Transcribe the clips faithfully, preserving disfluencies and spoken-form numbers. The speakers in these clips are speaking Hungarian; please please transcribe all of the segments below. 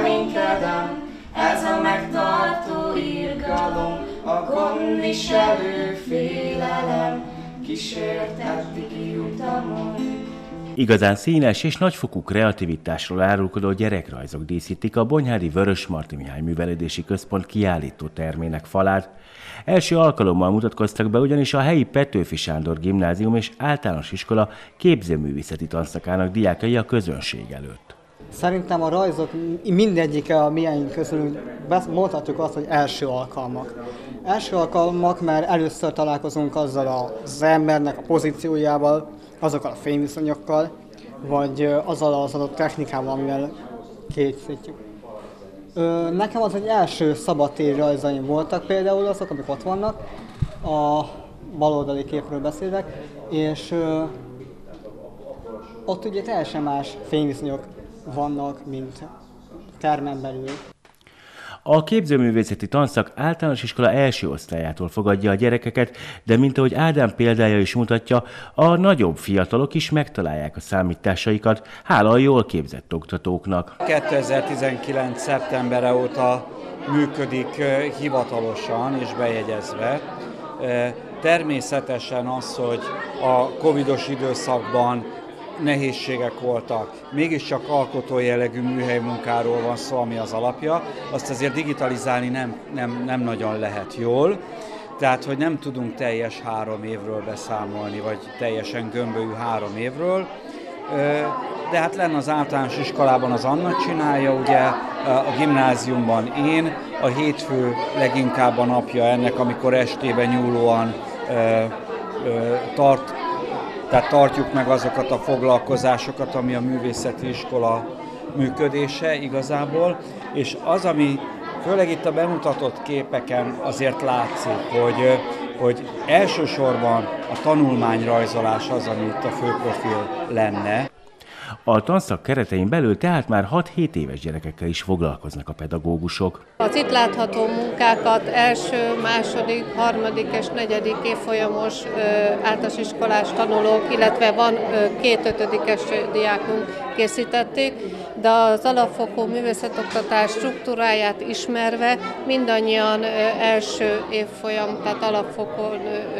reménykedem, ez a megtartó irgalom, a gondviselő félelem kísért eddigi utamon. Igazán színes és nagyfokú kreativitásról árulkodó gyerekrajzok díszítik a Bonyhádi Vörösmarty Mihály Művelődési Központ kiállító termének falát. Első alkalommal mutatkoztak be ugyanis a helyi Petőfi Sándor Gimnázium és Általános Iskola képzőművészeti tanszakának diákai a közönség előtt. Szerintem a rajzok mindegyike a miénk közül mondhatjuk azt, hogy első alkalmak. Első alkalmak, mert először találkozunk azzal az embernek a pozíciójával, azokkal a fényviszonyokkal, vagy azzal az adott technikával, amivel készítjük. Nekem az egy első szabadtéri rajzaim voltak, például azok, amik ott vannak, a baloldali képről beszélek, és ott ugye teljesen más fényviszonyok vannak, mint termen belül. A képzőművészeti tanszak általános iskola első osztályától fogadja a gyerekeket, de mint ahogy Ádám példája is mutatja, a nagyobb fiatalok is megtalálják a számításaikat, hála a jól képzett oktatóknak. kétezer-tizenkilenc. szeptembere óta működik hivatalosan és bejegyezve. Természetesen az, hogy a covidos időszakban nehézségek voltak. Mégiscsak alkotó jellegű műhelymunkáról van szó, ami az alapja. Azt azért digitalizálni nem, nem, nem nagyon lehet jól. Tehát, hogy nem tudunk teljes három évről beszámolni, vagy teljesen gömbölyű három évről. De hát lenne az általános iskolában az Anna csinálja, ugye a gimnáziumban én, a hétfő leginkább a napja ennek, amikor estében nyúlóan tart, Tehát tartjuk meg azokat a foglalkozásokat, ami a művészeti iskola működése igazából, és az, ami főleg itt a bemutatott képeken azért látszik, hogy, hogy elsősorban a tanulmányrajzolás az, ami itt a főprofil lenne. A tanszak keretein belül tehát már hat-hét éves gyerekekkel is foglalkoznak a pedagógusok. Az itt látható munkákat első, második, harmadik és negyedik évfolyamos általános iskolás tanulók, illetve van két ötödikes diákunk készítették, de az alapfokú művészetoktatás struktúráját ismerve mindannyian első évfolyam, tehát alapfokon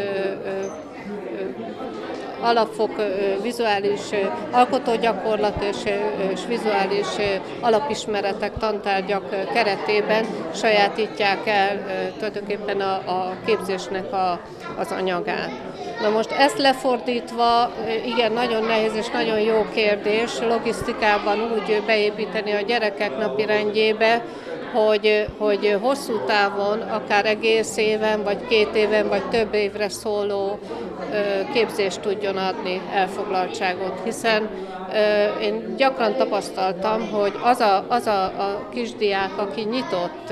alapfok vizuális alkotógyakorlat és, és vizuális alapismeretek tantárgyak keretében sajátítják el tulajdonképpen a, a képzésnek a, az anyagát. Na most ezt lefordítva, igen, nagyon nehéz és nagyon jó kérdés logisztikában úgy beépíteni a gyerekek napirendjébe, Hogy, hogy hosszú távon, akár egész éven, vagy két éven, vagy több évre szóló képzést tudjon adni, elfoglaltságot. Hiszen én gyakran tapasztaltam, hogy az a, az a, a kisdiák, aki nyitott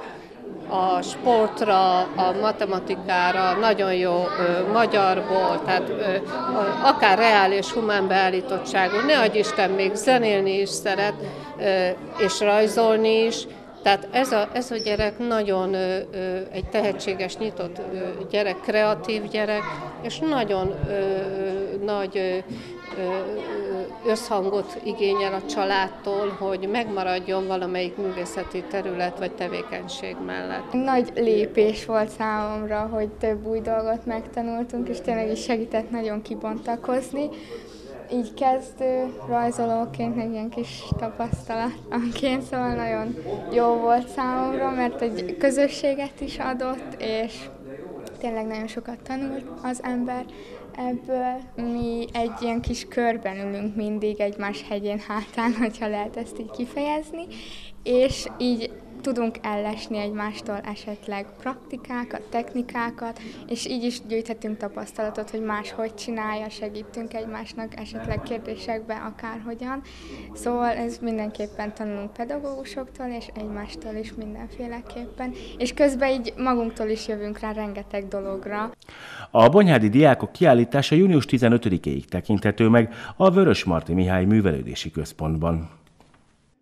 a sportra, a matematikára, nagyon jó ö, magyarból, tehát ö, akár reál és humán beállítottságú, ne adj Isten, még zenélni is szeret, ö, és rajzolni is. Tehát ez a, ez a gyerek nagyon ö, ö, egy tehetséges, nyitott ö, gyerek, kreatív gyerek, és nagyon ö, nagy ö, összhangot igényel a családtól, hogy megmaradjon valamelyik művészeti terület vagy tevékenység mellett. Nagy lépés volt számomra, hogy több új dolgot megtanultunk, és tényleg is segített nagyon kibontakozni. Így kezdő rajzolóként, meg ilyen kis tapasztalanként, szóval nagyon jó volt számomra, mert egy közösséget is adott, és tényleg nagyon sokat tanult az ember ebből. Mi egy ilyen kis körben ülünk mindig egymás hegyén hátán, hogyha lehet ezt így kifejezni, és így tudunk ellesni egymástól esetleg praktikákat, technikákat, és így is gyűjthetünk tapasztalatot, hogy más hogy csinálja, segítünk egymásnak esetleg kérdésekben, akárhogyan. Szóval ez mindenképpen tanulunk pedagógusoktól, és egymástól is mindenféleképpen, és közben így magunktól is jövünk rá rengeteg dologra. A bonyhádi diákok kiállítása június tizenötödikéig tekinthető meg a Vörösmarty Mihály Művelődési Központban.